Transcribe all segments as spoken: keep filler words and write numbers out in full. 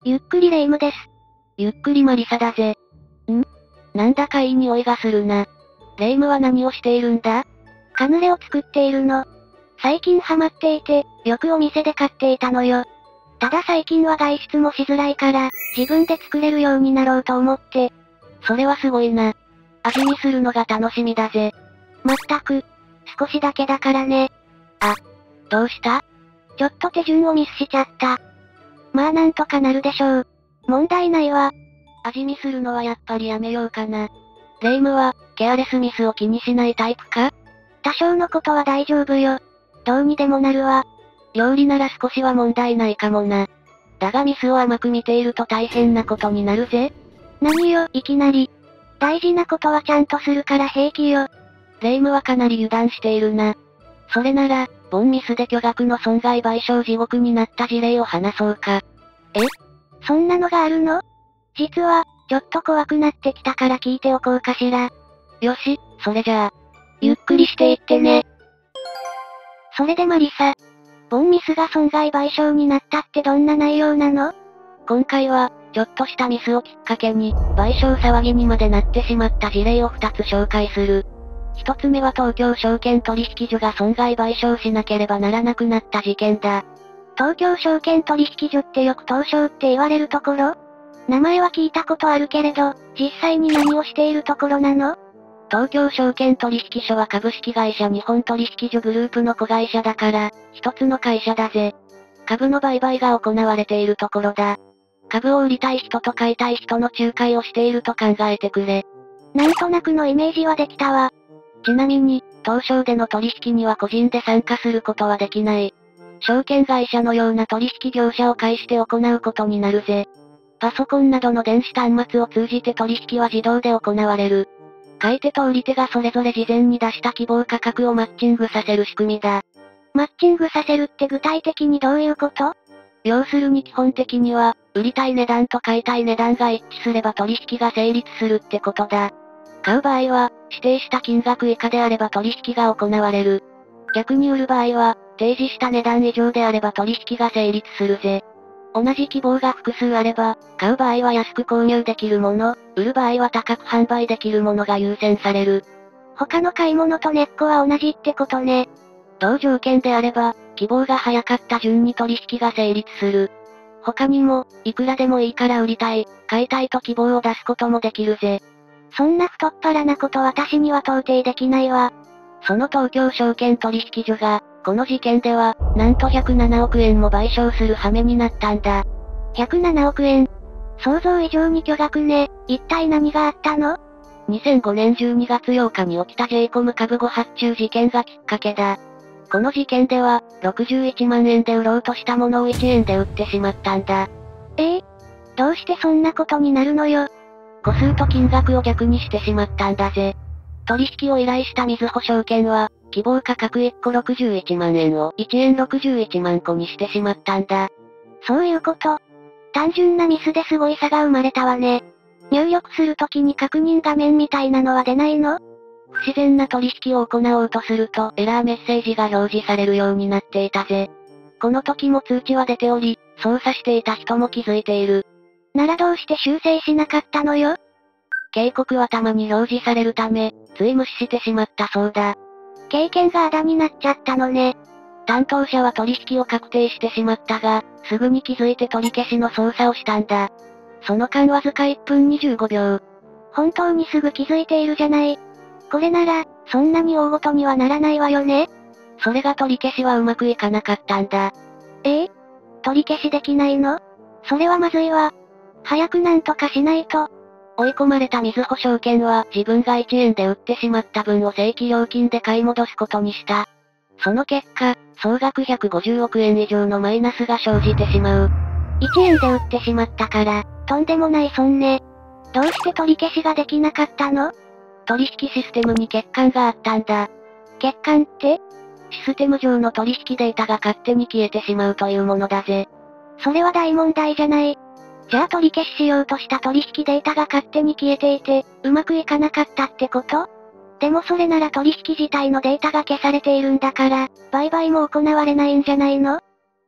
ゆっくりレ夢ムです。 ゆっくりマリサだぜ。ん？なんだかいい匂いがするな。レ夢ムは何をしているんだ？ カヌレを作っているの。最近ハマっていて、よくお店で買っていたのよ。ただ最近は外出もしづらいから、自分で作れるようになろうと思って。 それはすごいな。味見するのが楽しみだぜ。 まったく、少しだけだからね。 あ、どうした？ ちょっと手順をミスしちゃった。まあなんとかなるでしょう。問題ないわ。 味見するのはやっぱりやめようかな。レ夢ムは、ケアレスミスを気にしないタイプか？ 多少のことは大丈夫よ。どうにでもなるわ。 料理なら少しは問題ないかもな。だがミスを甘く見ていると大変なことになるぜ。 何よ、いきなり。大事なことはちゃんとするから平気よ。 レ夢ムはかなり油断しているな。それなら、ボンミスで巨額の損害賠償地獄になった事例を話そうか。 え？そんなのがあるの？実は、ちょっと怖くなってきたから聞いておこうかしら。 よし、それじゃあ、 ゆっくりしていってね。それでマリサ。ボンミスが損害賠償になったってどんな内容なの？ 今回は、ちょっとしたミスをきっかけに、賠償騒ぎにまでなってしまった事例をふたつ紹介する。一つ目は東京証券取引所が損害賠償しなければならなくなった事件だ。 東京証券取引所ってよく東証って言われるところ？名前は聞いたことあるけれど、実際に何をしているところなの？ 東京証券取引所は株式会社日本取引所グループの子会社だから、一つの会社だぜ。株の売買が行われているところだ。株を売りたい人と買いたい人の仲介をしていると考えてくれ。 なんとなくのイメージはできたわ。 ちなみに、東証での取引には個人で参加することはできない。証券会社のような取引業者を介して行うことになるぜ。パソコンなどの電子端末を通じて取引は自動で行われる。買い手と売り手がそれぞれ事前に出した希望価格をマッチングさせる仕組みだ。 マッチングさせるって具体的にどういうこと？ 要するに基本的には、売りたい値段と買いたい値段が一致すれば取引が成立するってことだ。買う場合は、指定した金額以下であれば取引が行われる。逆に売る場合は、提示した値段以上であれば取引が成立するぜ。同じ希望が複数あれば、買う場合は安く購入できるもの、売る場合は高く販売できるものが優先される。 他の買い物と根っこは同じってことね。 同条件であれば、希望が早かった順に取引が成立する。他にも、いくらでもいいから売りたい、買いたいと希望を出すこともできるぜ。 そんな太っ腹なこと私には到底できないわ。 その東京証券取引所が、この事件では、なんとひゃくななおくえんも賠償する羽目になったんだ。 ひゃくななおくえん。想像以上に巨額ね。一体何があったの？ にせんごねんじゅうにがつようかに起きた ジェイコム 株誤発注事件がきっかけだ。この事件では、ろくじゅういちまんえんで売ろうとしたものをいちえんで売ってしまったんだ。 ええ？どうしてそんなことになるのよ。 個数と金額を逆にしてしまったんだぜ。取引を依頼したみずほ証券は、希望価格いっころくじゅういちまんえんをいちえんろくじゅういちまんこにしてしまったんだ。 そういうこと。単純なミスですごい差が生まれたわね。入力するときに確認画面みたいなのは出ないの？ 不自然な取引を行おうとするとエラーメッセージが表示されるようになっていたぜ。この時も通知は出ており、操作していた人も気づいている。 ならどうして修正しなかったのよ？ 警告はたまに表示されるため、つい無視してしまったそうだ。 経験があだになっちゃったのね。 担当者は取引を確定してしまったが、すぐに気づいて取り消しの操作をしたんだ。その間わずかいっぷんにじゅうごびょう。 本当にすぐ気づいているじゃない。これなら、そんなに大ごとにはならないわよね。 それが取り消しはうまくいかなかったんだ。 ええ？取り消しできないの？それはまずいわ。早くなんとかしないと。 追い込まれたみずほ証券は自分がいちえんで売ってしまった分を正規料金で買い戻すことにした。その結果、総額ひゃくごじゅうおくえん以上のマイナスが生じてしまう。 いちえんで売ってしまったから、とんでもない損ね。どうして取り消しができなかったの？ 取引システムに欠陥があったんだ。 欠陥って？ システム上の取引データが勝手に消えてしまうというものだぜ。 それは大問題じゃない。じゃあ取り消ししようとした取引データが勝手に消えていて、うまくいかなかったってこと？でもそれなら取引自体のデータが消されているんだから、売買も行われないんじゃないの？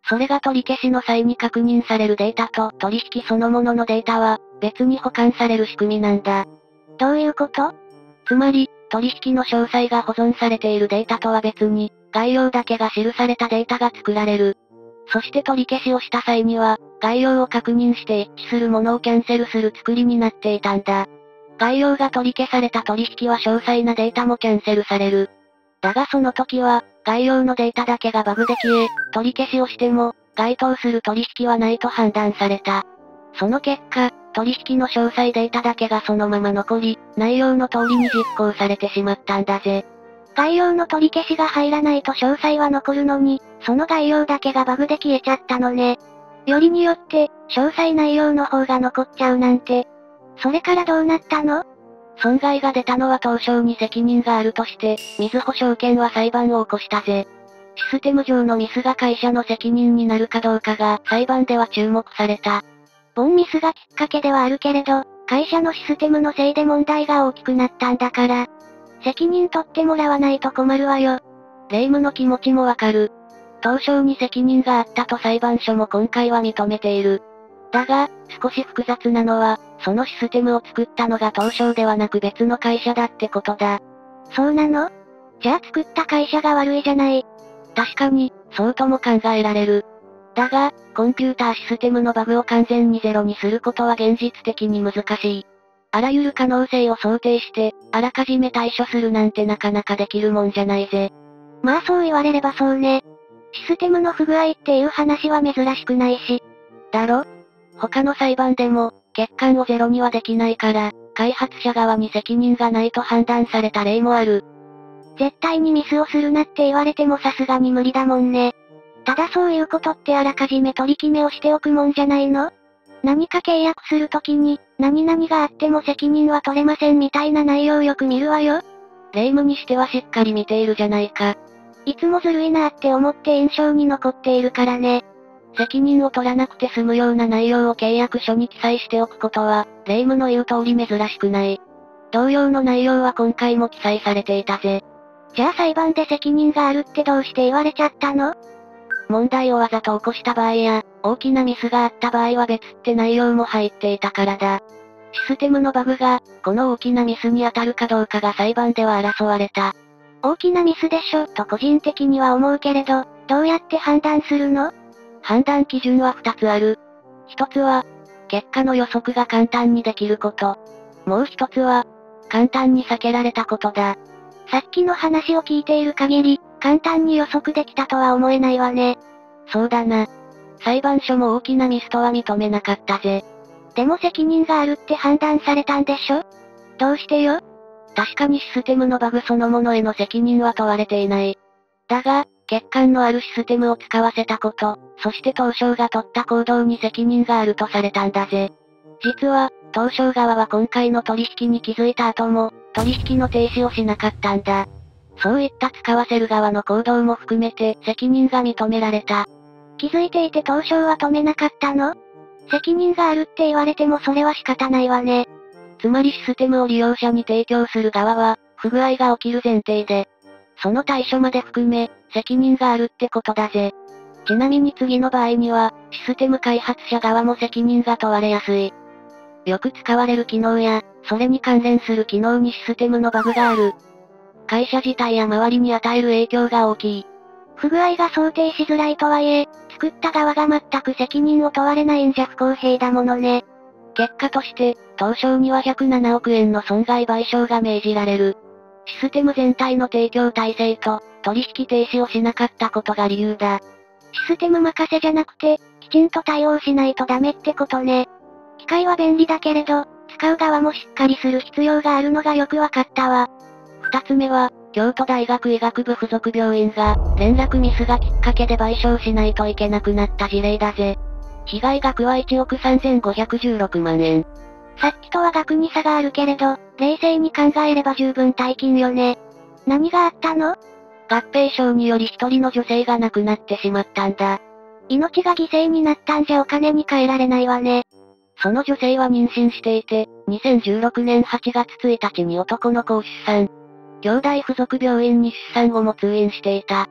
それが取り消しの際に確認されるデータと取引そのもののデータは別に保管される仕組みなんだ。 どういうこと？ つまり、取引の詳細が保存されているデータとは別に、概要だけが記されたデータが作られる。そして取り消しをした際には、概要を確認して一致するものをキャンセルする作りになっていたんだ。概要が取り消された取引は詳細なデータもキャンセルされる。だがその時は、概要のデータだけがバグで消え、取り消しをしても、該当する取引はないと判断された。その結果、取引の詳細データだけがそのまま残り、内容の通りに実行されてしまったんだぜ。 概要の取り消しが入らないと詳細は残るのに、その概要だけがバグで消えちゃったのね。よりによって、詳細内容の方が残っちゃうなんて。それからどうなったの？ 損害が出たのは東証に責任があるとして、みずほ証券は裁判を起こしたぜ。システム上のミスが会社の責任になるかどうかが裁判では注目された。 ボンミスがきっかけではあるけれど、会社のシステムのせいで問題が大きくなったんだから、責任取ってもらわないと困るわよ。 霊夢の気持ちもわかる。東証に責任があったと裁判所も今回は認めている。だが、少し複雑なのは、そのシステムを作ったのが東証ではなく別の会社だってことだ。 そうなの？じゃあ作った会社が悪いじゃない。 確かに、そうとも考えられる。だが、コンピューターシステムのバグを完全にゼロにすることは現実的に難しい。あらゆる可能性を想定して、あらかじめ対処するなんてなかなかできるもんじゃないぜ。 まあそう言われればそうね。システムの不具合っていう話は珍しくないし。 だろ？他の裁判でも、欠陥をゼロにはできないから、開発者側に責任がないと判断された例もある。 絶対にミスをするなって言われてもさすがに無理だもんね。ただそういうことってあらかじめ取り決めをしておくもんじゃないの？何か契約するときに、何々があっても責任は取れませんみたいな内容よく見るわよ。 霊夢にしてはしっかり見ているじゃないか。 いつもずるいなって思って印象に残っているからね。 責任を取らなくて済むような内容を契約書に記載しておくことは、霊夢の言う通り珍しくない。同様の内容は今回も記載されていたぜ。 じゃあ裁判で責任があるってどうして言われちゃったの？ 問題をわざと起こした場合や、大きなミスがあった場合は別って内容も入っていたからだ。システムのバグが、この大きなミスに当たるかどうかが裁判では争われた。 大きなミスでしょ、と個人的には思うけれど、どうやって判断するの？ 判断基準はふたつある。ひとつは、結果の予測が簡単にできること。もうひとつは、簡単に避けられたことだ。 さっきの話を聞いている限り、簡単に予測できたとは思えないわね。 そうだな。裁判所も大きなミスとは認めなかったぜ。 でも責任があるって判断されたんでしょ？どうしてよ？ 確かにシステムのバグそのものへの責任は問われていない。だが、欠陥のあるシステムを使わせたこと、そして東証が取った行動に責任があるとされたんだぜ。実は、東証側は今回の取引に気づいた後も、取引の停止をしなかったんだ。そういった使わせる側の行動も含めて責任が認められた。 気づいていて東証は止めなかったの？責任があるって言われてもそれは仕方ないわね。 つまりシステムを利用者に提供する側は、不具合が起きる前提で、その対処まで含め、責任があるってことだぜ。ちなみに次の場合には、システム開発者側も責任が問われやすい。よく使われる機能や、それに関連する機能にシステムのバグがある。会社自体や周りに与える影響が大きい。 不具合が想定しづらいとはいえ、作った側が全く責任を問われないんじゃ不公平だものね。 結果として、東証にはひゃくななおくえんの損害賠償が命じられる。システム全体の提供体制と、取引停止をしなかったことが理由だ。 システム任せじゃなくて、きちんと対応しないとダメってことね。機械は便利だけれど、使う側もしっかりする必要があるのがよくわかったわ。 二つ目は、京都大学医学部附属病院が、連絡ミスがきっかけで賠償しないといけなくなった事例だぜ。被害額はいちおくさんぜんごひゃくじゅうろくまんえん。 さっきとは額に差があるけれど、冷静に考えれば十分大金よね。何があったの？ 合併症により一人の女性が亡くなってしまったんだ。 命が犠牲になったんじゃお金に換えられないわね。 その女性は妊娠していて、にせんじゅうろくねんはちがつついたちに男の子を出産。京大附属病院に出産後も通院していた。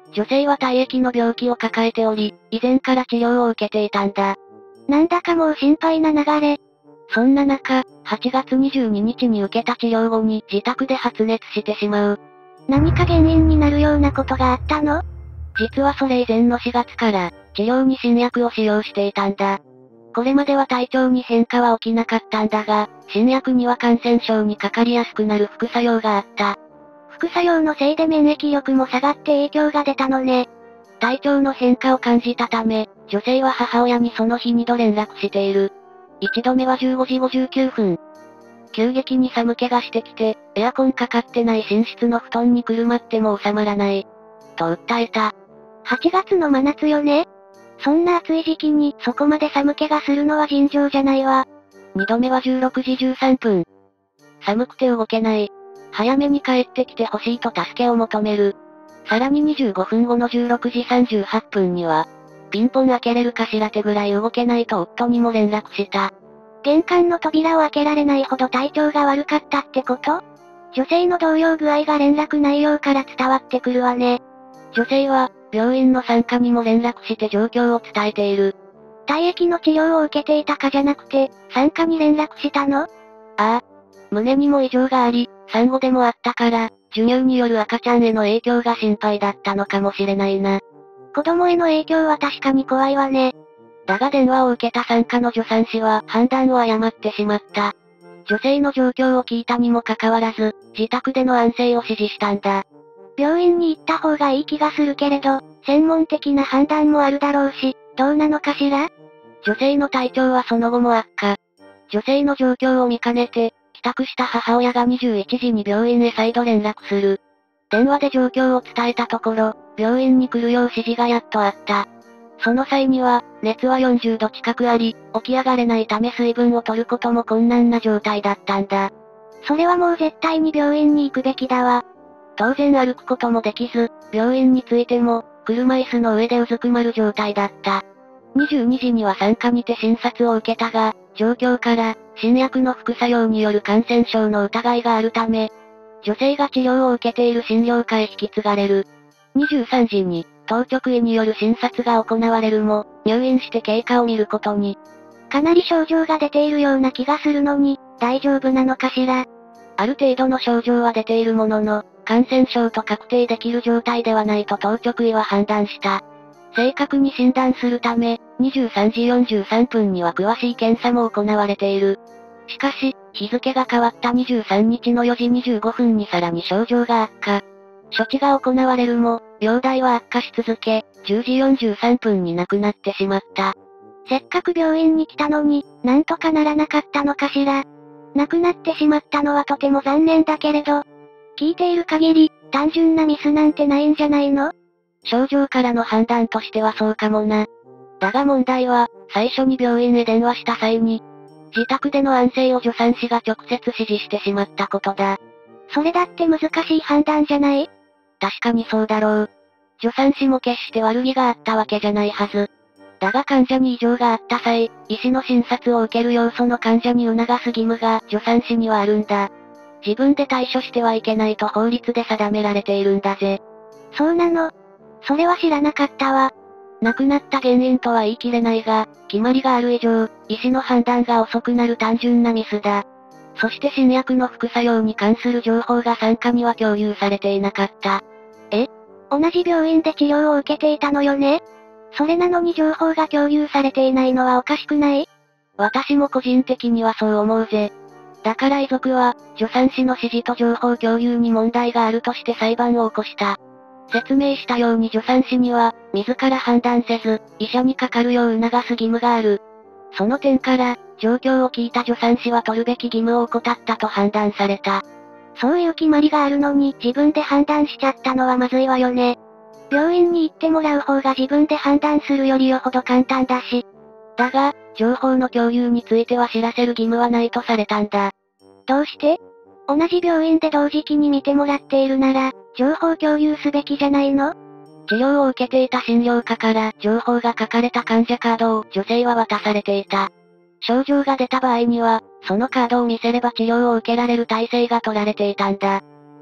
女性は体液の病気を抱えており、以前から治療を受けていたんだ。 なんだかもう心配な流れ。 そんな中、はちがつにじゅうににちに受けた治療後に自宅で発熱してしまう。 何か原因になるようなことがあったの？ 実はそれ以前のしがつから、治療に新薬を使用していたんだ。これまでは体調に変化は起きなかったんだが、新薬には感染症にかかりやすくなる副作用があった。 副作用のせいで免疫力も下がって影響が出たのね。 体調の変化を感じたため、女性は母親にその日にど連絡している。一度目はじゅうごじごじゅうきゅうふん。急激に寒気がしてきて、エアコンかかってない寝室の布団にくるまっても収まらない。と訴えた。 はちがつの真夏よね。そんな暑い時期にそこまで寒気がするのは尋常じゃないわ。 二度目はじゅうろくじじゅうさんぷん。寒くて動けない。早めに帰ってきてほしいと助けを求める。さらににじゅうごふんごのじゅうろくじさんじゅうはっぷんには、ピンポン開けれるかしら手ぐらい動けないと夫にも連絡した。 玄関の扉を開けられないほど体調が悪かったってこと？女性の動揺具合が連絡内容から伝わってくるわね。 女性は、病院の産科にも連絡して状況を伝えている。 体液の治療を受けていたかじゃなくて、産科に連絡したの？ ああ。胸にも異常があり、産後でもあったから、授乳による赤ちゃんへの影響が心配だったのかもしれないな。 子供への影響は確かに怖いわね。 だが電話を受けた産科の助産師は判断を誤ってしまった。女性の状況を聞いたにもかかわらず、自宅での安静を指示したんだ。 病院に行った方がいい気がするけれど、専門的な判断もあるだろうし、どうなのかしら？ 女性の体調はその後も悪化。女性の状況を見かねて、帰宅した母親がにじゅういちじに病院へ再度連絡する。電話で状況を伝えたところ、病院に来るよう指示がやっとあった。その際には、熱はよんじゅうど近くあり、起き上がれないため水分を取ることも困難な状態だったんだ。 それはもう絶対に病院に行くべきだわ。 当然歩くこともできず、病院に着いても、車椅子の上でうずくまる状態だった。にじゅうにじには産科にて診察を受けたが、状況から、新薬の副作用による感染症の疑いがあるため、女性が治療を受けている診療科へ引き継がれる。にじゅうさんじに、当直医による診察が行われるも、入院して経過を見ることに。 かなり症状が出ているような気がするのに、大丈夫なのかしら？ ある程度の症状は出ているものの、感染症と確定できる状態ではないと当直医は判断した。正確に診断するため、にじゅうさんじよんじゅうさんぷんには詳しい検査も行われている。しかし、日付が変わったにじゅうさんにちのよじにじゅうごふんにさらに症状が悪化。処置が行われるも、容体は悪化し続け、じゅうじよんじゅうさんぷんに亡くなってしまった。 せっかく病院に来たのに、なんとかならなかったのかしら。亡くなってしまったのはとても残念だけれど、聞いている限り、単純なミスなんてないんじゃないの？ 症状からの判断としてはそうかもな。だが問題は、最初に病院へ電話した際に、自宅での安静を助産師が直接指示してしまったことだ。 それだって難しい判断じゃない？ 確かにそうだろう。助産師も決して悪気があったわけじゃないはず。だが患者に異常があった際、医師の診察を受ける要素の患者に促す義務が助産師にはあるんだ。自分で対処してはいけないと法律で定められているんだぜ。 そうなの？それは知らなかったわ。 亡くなった原因とは言い切れないが、決まりがある以上、医師の判断が遅くなる単純なミスだ。そして新薬の副作用に関する情報が産科には共有されていなかった。 え？同じ病院で治療を受けていたのよね？それなのに情報が共有されていないのはおかしくない？ 私も個人的にはそう思うぜ。だから遺族は、助産師の指示と情報共有に問題があるとして裁判を起こした。説明したように助産師には、自ら判断せず、医者にかかるよう促す義務がある。その点から、状況を聞いた助産師は取るべき義務を怠ったと判断された。 そういう決まりがあるのに自分で判断しちゃったのはまずいわよね。病院に行ってもらう方が自分で判断するよりよほど簡単だし。 だが、情報の共有については知らせる義務はないとされたんだ。 どうして？同じ病院で同時期に見てもらっているなら、情報共有すべきじゃないの？ 治療を受けていた診療科から情報が書かれた患者カードを女性は渡されていた。症状が出た場合には、そのカードを見せれば治療を受けられる体制が取られていたんだ。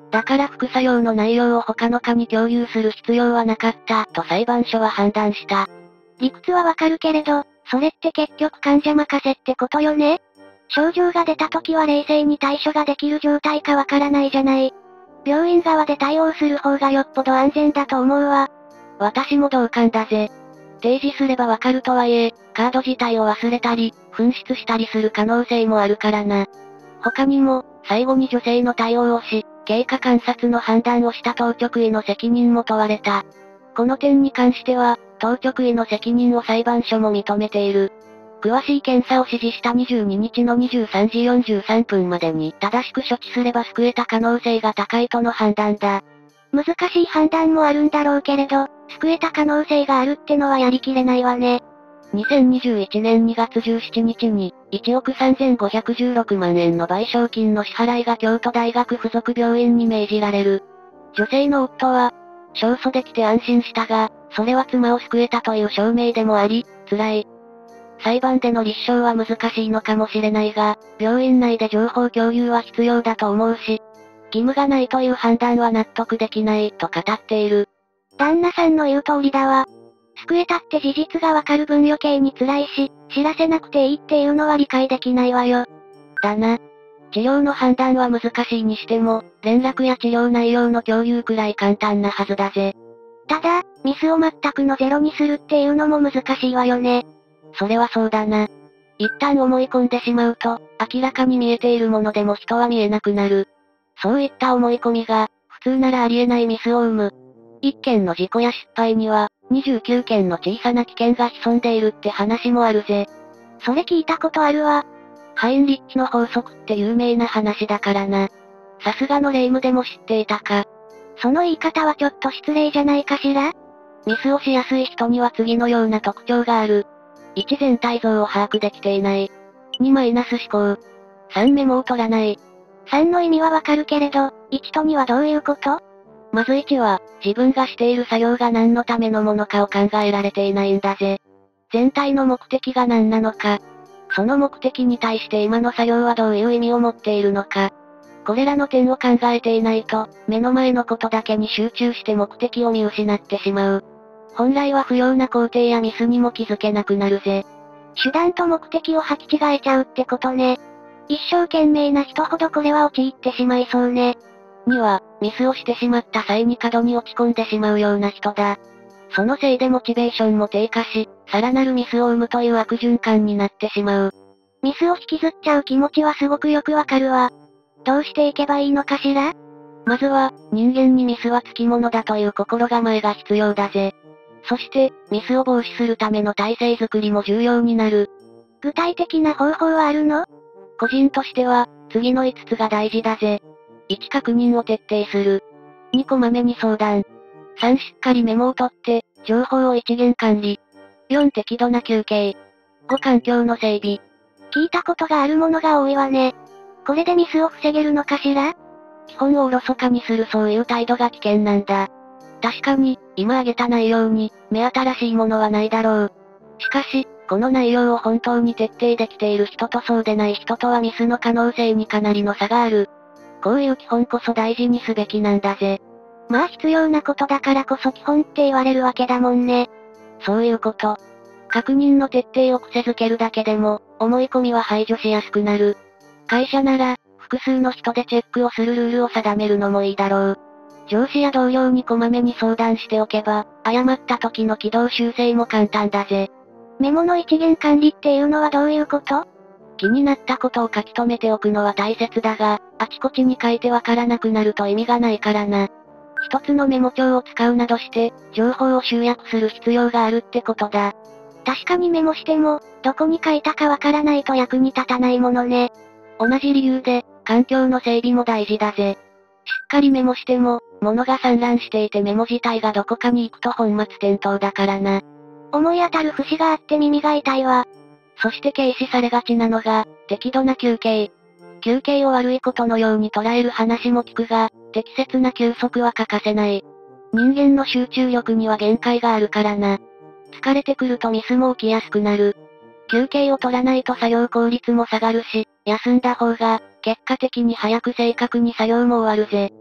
だから副作用の内容を他の科に共有する必要はなかった、と裁判所は判断した。 理屈はわかるけれど、それって結局患者任せってことよね？症状が出た時は冷静に対処ができる状態かわからないじゃない。病院側で対応する方がよっぽど安全だと思うわ。 私も同感だぜ。提示すればわかるとはいえ、カード自体を忘れたり、紛失したりする可能性もあるからな。他にも、最後に女性の対応をし、経過観察の判断をした当直医の責任も問われた。この点に関しては、当直医の責任を裁判所も認めている。詳しい検査を指示したにじゅうににちのにじゅうさんじよんじゅうさんぷんまでに正しく処置すれば救えた可能性が高いとの判断だ。 難しい判断もあるんだろうけれど、救えた可能性があるってのはやりきれないわね。 にせんにじゅういちねんにがつじゅうしちにちに、いちおくさんぜんごひゃくじゅうろくまんえんの賠償金の支払いが京都大学附属病院に命じられる。女性の夫は、勝訴できて安心したが、それは妻を救えたという証明でもあり、辛い。裁判での立証は難しいのかもしれないが、病院内で情報共有は必要だと思うし、義務がないという判断は納得できない、と語っている。 旦那さんの言う通りだわ。救えたって事実がわかる分余計に辛いし、知らせなくていいっていうのは理解できないわよ。 だな。治療の判断は難しいにしても、連絡や治療内容の共有くらい簡単なはずだぜ。 ただ、ミスを全くのゼロにするっていうのも難しいわよね。 それはそうだな。一旦思い込んでしまうと、明らかに見えているものでも人は見えなくなる。そういった思い込みが、普通ならありえないミスを生む。一件の事故や失敗には、にじゅうきゅうけんの小さな危険が潜んでいるって話もあるぜ。 それ聞いたことあるわ。 ハインリッチの法則って有名な話だからな。さすがの霊夢でも知っていたか。 その言い方はちょっと失礼じゃないかしら？ ミスをしやすい人には次のような特徴がある。いち全体像を把握できていない。にマイナス思考。さんメモを取らない。 さんの意味はわかるけれど、いちとにはどういうこと？ まずいちは、自分がしている作業が何のためのものかを考えられていないんだぜ。全体の目的が何なのか。その目的に対して今の作業はどういう意味を持っているのか。これらの点を考えていないと、目の前のことだけに集中して目的を見失ってしまう。本来は不要な工程やミスにも気づけなくなるぜ。 手段と目的を履き違えちゃうってことね。一生懸命な人ほどこれは陥ってしまいそうね。 には、ミスをしてしまった際に過度に落ち込んでしまうような人だ。そのせいでモチベーションも低下し、さらなるミスを生むという悪循環になってしまう。 ミスを引きずっちゃう気持ちはすごくよくわかるわ。どうしていけばいいのかしら？ まずは、人間にミスはつきものだという心構えが必要だぜ。そして、ミスを防止するための体制づくりも重要になる。 具体的な方法はあるの？ 個人としては、次のいつつが大事だぜ。いち確認を徹底する。にこまめに相談。さんしっかりメモを取って、情報を一元管理。よん適度な休憩。ご環境の整備。 聞いたことがあるものが多いわね。これでミスを防げるのかしら？ 基本をおろそかにするそういう態度が危険なんだ。確かに、今挙げた内容に、目新しいものはないだろう。しかし、この内容を本当に徹底できている人とそうでない人とはミスの可能性にかなりの差がある。こういう基本こそ大事にすべきなんだぜ。 まあ必要なことだからこそ基本って言われるわけだもんね。 そういうこと。確認の徹底を癖づけるだけでも、思い込みは排除しやすくなる。会社なら、複数の人でチェックをするルールを定めるのもいいだろう。上司や同僚にこまめに相談しておけば、誤った時の軌道修正も簡単だぜ。 メモの一元管理っていうのはどういうこと？ 気になったことを書き留めておくのは大切だが、あちこちに書いてわからなくなると意味がないからな。一つのメモ帳を使うなどして、情報を集約する必要があるってことだ。 確かにメモしても、どこに書いたかわからないと役に立たないものね。 同じ理由で、環境の整備も大事だぜ。しっかりメモしても、物が散乱していてメモ自体がどこかに行くと本末転倒だからな。 思い当たる節があって耳が痛いわ。 そして軽視されがちなのが、適度な休憩。休憩を悪いことのように捉える話も聞くが、適切な休息は欠かせない。人間の集中力には限界があるからな。疲れてくるとミスも起きやすくなる。休憩を取らないと作業効率も下がるし、休んだ方が、結果的に早く正確に作業も終わるぜ。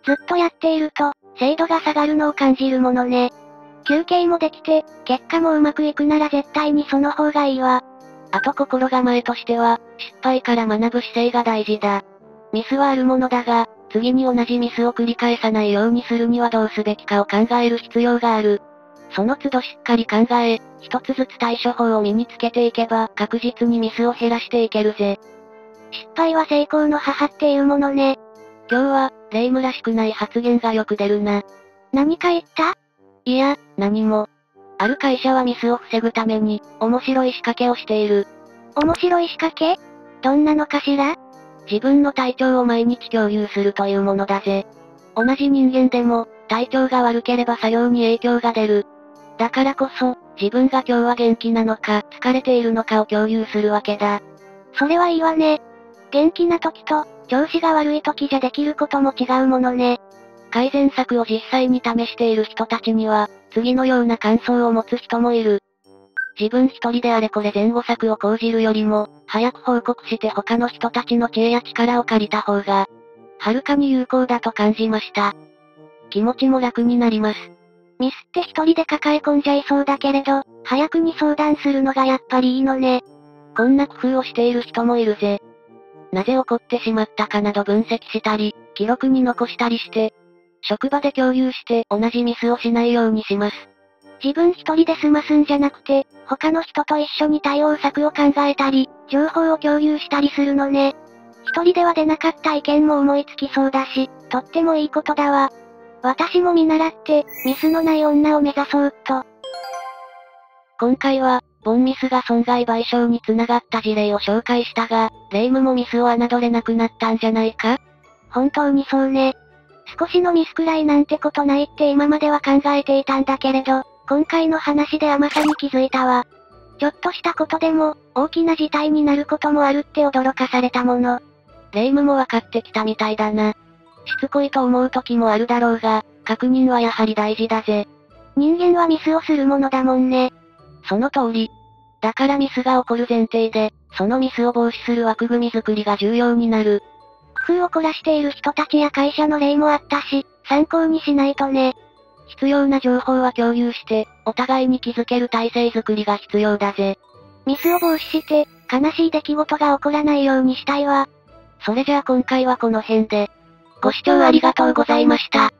ずっとやっていると、精度が下がるのを感じるものね。休憩もできて、結果もうまくいくなら絶対にその方がいいわ。 あと心構えとしては、失敗から学ぶ姿勢が大事だ。ミスはあるものだが、次に同じミスを繰り返さないようにするにはどうすべきかを考える必要がある。その都度しっかり考え、一つずつ対処法を身につけていけば確実にミスを減らしていけるぜ。 失敗は成功の母っていうものね。 今日は、霊夢らしくない発言がよく出るな。 何か言った？ いや、何も。ある会社はミスを防ぐために、面白い仕掛けをしている。 面白い仕掛け？どんなのかしら？ 自分の体調を毎日共有するというものだぜ。同じ人間でも、体調が悪ければ作業に影響が出る。だからこそ、自分が今日は元気なのか、疲れているのかを共有するわけだ。 それはいいわね。元気な時と、調子が悪い時じゃできることも違うものね。 改善策を実際に試している人たちには、次のような感想を持つ人もいる。自分一人であれこれ前後策を講じるよりも、早く報告して他の人たちの知恵や力を借りた方が、はるかに有効だと感じました。気持ちも楽になります。 ミスって一人で抱え込んじゃいそうだけれど、早くに相談するのがやっぱりいいのね。 こんな工夫をしている人もいるぜ。なぜ起こってしまったかなど分析したり、記録に残したりして、職場で共有して同じミスをしないようにします。 自分一人で済ますんじゃなくて、他の人と一緒に対応策を考えたり、情報を共有したりするのね。一人では出なかった意見も思いつきそうだし、とってもいいことだわ。私も見習って、ミスのない女を目指そうっと。 今回は、ボンミスが損害賠償につながった事例を紹介したが、霊夢もミスを侮れなくなったんじゃないか？ 本当にそうね。少しのミスくらいなんてことないって今までは考えていたんだけれど、今回の話で甘さに気づいたわ。ちょっとしたことでも、大きな事態になることもあるって驚かされたもの。 霊夢も分かってきたみたいだな。しつこいと思う時もあるだろうが、確認はやはり大事だぜ。 人間はミスをするものだもんね。 その通り。だからミスが起こる前提で、そのミスを防止する枠組み作りが重要になる。 工夫を凝らしている人たちや会社の例もあったし、参考にしないとね。 必要な情報は共有して、お互いに気づける体制作りが必要だぜ。 ミスを防止して、悲しい出来事が起こらないようにしたいわ。 それじゃあ今回はこの辺で。ご視聴ありがとうございました。